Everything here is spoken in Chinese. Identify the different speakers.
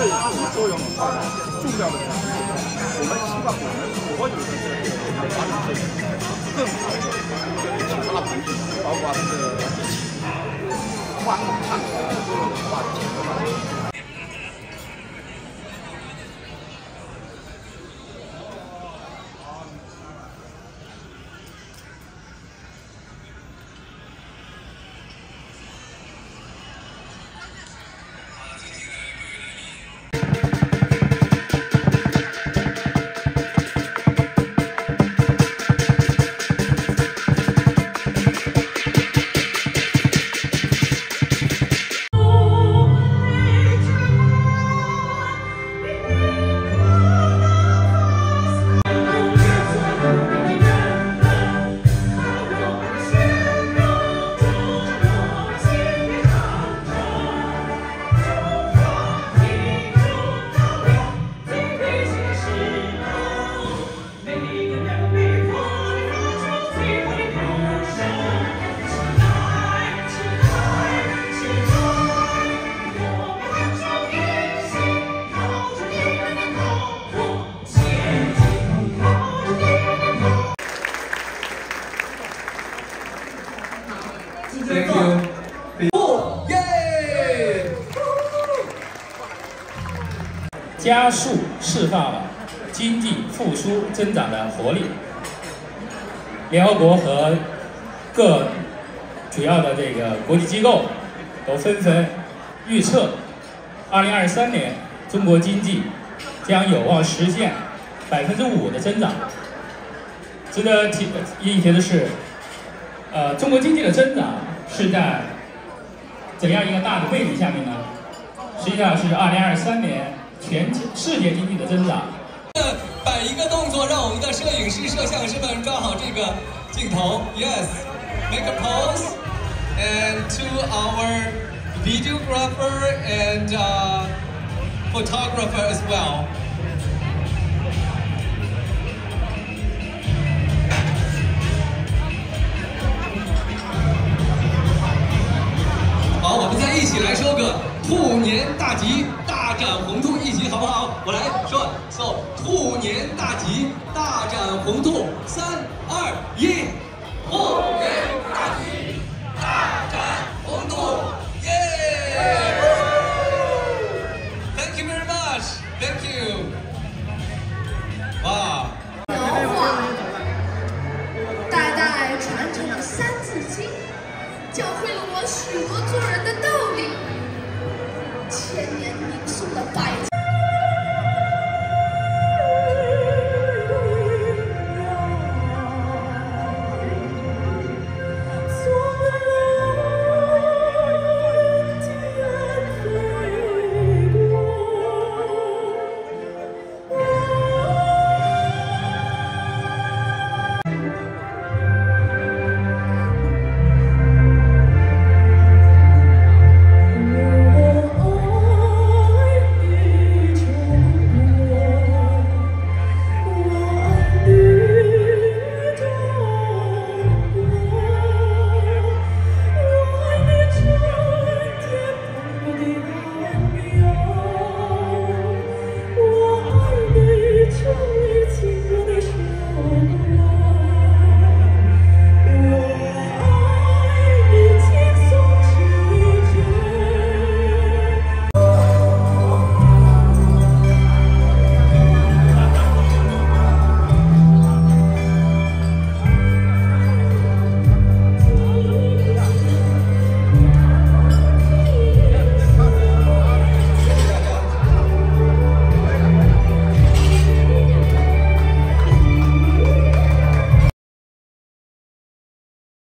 Speaker 1: 对我们所有重要的东西，我们希望我们所有的发展这个更好的跟其他同学，包括这个一起观看所有的话题。
Speaker 2: Thank you。耶！
Speaker 3: 加速释放了经济复苏增长的活力。联合国和各主要的这个国际机构都纷纷预测，2023年中国经济将有望实现5%的增长。值得一提的是，中国经济的增长是在怎样一个大的背景下面呢？实际上是2023年世界经济的增长。
Speaker 2: 摆一个动作，让我们的摄影师、摄像师们抓好这个镜头。Yes, make a pose, and to our videographer and photographer as well. 好，我们再一起来说个兔年大吉，大展宏图，一起好不好？我来说 ，so 兔年大吉，大展宏图，3、2、1，兔年大吉，大展宏图，耶 ！Thank you very much, thank you。哇！
Speaker 4: 文化代代传承了《三字经》，教会了我许多做人的道理。千年凝诵的百